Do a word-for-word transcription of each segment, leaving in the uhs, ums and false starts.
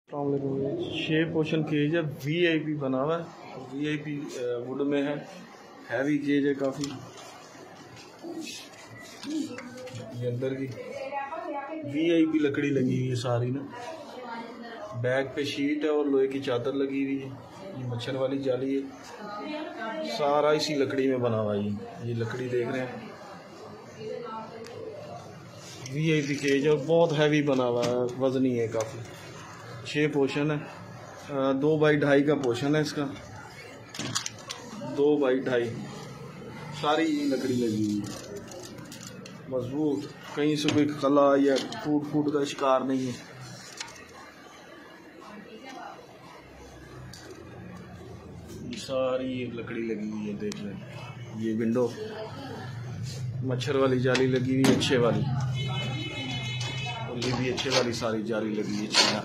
छः portion cage है, V I P बना हुआ है, वी आई पी वुड में है, हैवी केज है काफ़ी। ये अंदर की वी आई पी लकड़ी लगी हुई है सारी ना, बैग पे शीट है और लोहे की चादर लगी हुई है। ये मच्छर वाली जाली है, सारा इसी लकड़ी में बना हुआ है। ये लकड़ी देख रहे हैं, वी आई पी केज है और बहुत हैवी बना हुआ है, वजनी है काफ़ी। छः पोर्शन है, दो बाई ढाई का पोर्शन है इसका, दो बाई ढाई, सारी लकड़ी लगी हुई है मजबूत, कहीं से कोई खला या फूट फूट का शिकार नहीं है। ये सारी लकड़ी लगी हुई है, देख लें। ये विंडो मच्छर वाली जाली लगी हुई है, अच्छे वाली, और ये भी अच्छे वाली सारी जाली लगी हुई है।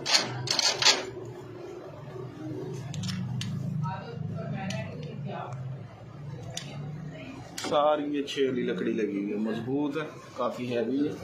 सारी अच्छी वाली लकड़ी लगी हुई है, मजबूत है, काफ़ी हैवी है।